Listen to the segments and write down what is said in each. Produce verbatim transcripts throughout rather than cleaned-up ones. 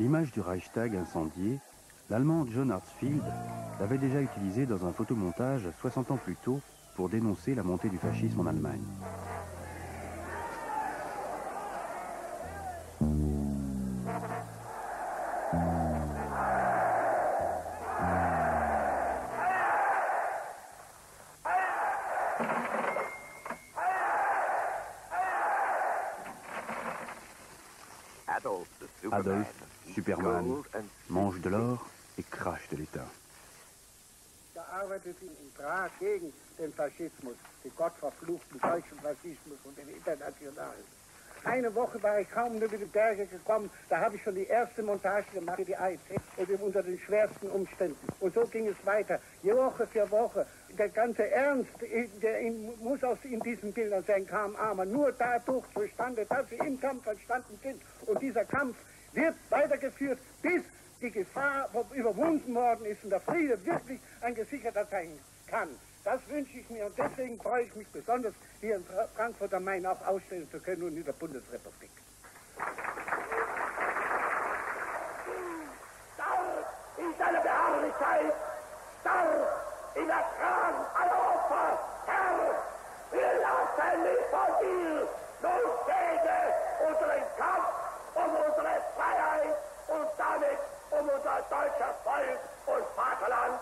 L'image du Reichstag incendié, l'Allemand John Hartsfield l'avait déjà utilisée dans un photomontage soixante ans plus tôt pour dénoncer la montée du fascisme en Allemagne. Adolf, Superman, mange de l'or et crache de l'étain. Gearbeitet in Prag gegen den Faschismus, den gottverfluchten deutschen Faschismus und den internationalen. Eine Woche war ich kaum über die Berge gekommen, da habe ich schon die erste Montage gemacht für die A I T und unter den schwersten Umständen. Und so ging es weiter, Woche für Woche. Der ganze Ernst, der in, muss aus in diesen Bildern sein, kam aber nur dadurch zustande, dass sie im Kampf entstanden sind. Und dieser Kampf wird weitergeführt, bis die Gefahr überwunden worden ist und der Friede wirklich ein gesicherter sein kann. Das wünsche ich mir und deswegen freue ich mich besonders, hier in Frankfurt am Main auch ausstellen zu können und in der Bundesrepublik. Stark in seiner Beharrlichkeit, stark in der Kragen aller Opfer, Herr, wir lassen nicht von dir, nun gegen unseren Kampf um unsere Freiheit und damit um unser deutsches Volk und Vaterland.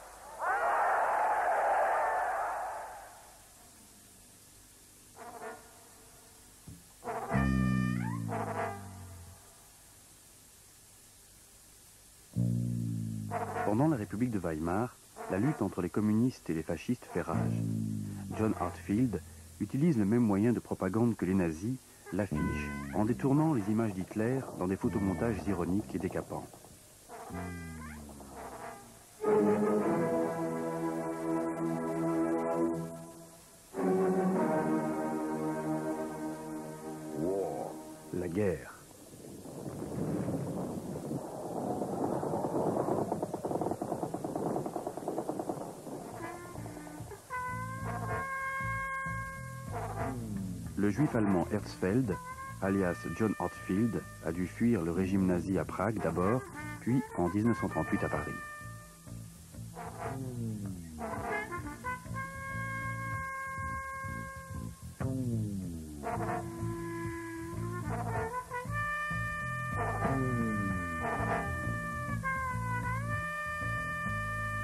Pendant la République de Weimar, la lutte entre les communistes et les fascistes fait rage. John Hartsfield utilise le même moyen de propagande que les nazis, l'affiche, en détournant les images d'Hitler dans des photomontages ironiques et décapants. La guerre. Le juif allemand Herzfeld, alias John Hartsfield, a dû fuir le régime nazi à Prague d'abord, puis en mille neuf cent trente-huit à Paris.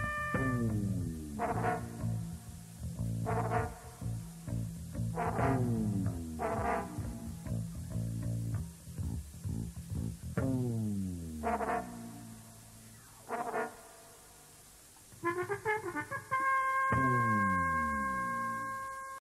Mm.